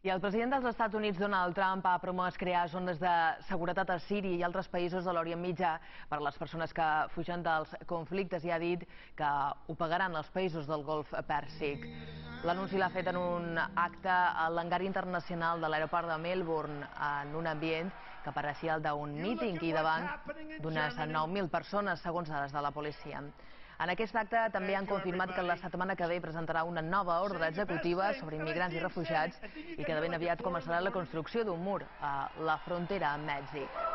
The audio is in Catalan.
I el president dels Estats Units, Donald Trump, ha promès crear zones de seguretat a Síria i altres països de l'Orient Mitjà per a les persones que fugen dels conflictes i ha dit que ho pagaran els països del Golf Pèrsic. L'anunci l'ha fet en un acte a l'hangar internacional de l'aeroport de Melbourne, en un ambient que pareixia el d'un míting i davant d'unes 9.000 persones, segons dades de la policia. En aquest acte també han confirmat que la setmana que ve presentarà una nova ordre executiva sobre immigrants i refugiats i que de ben aviat començarà la construcció d'un mur a la frontera amb Mèxic.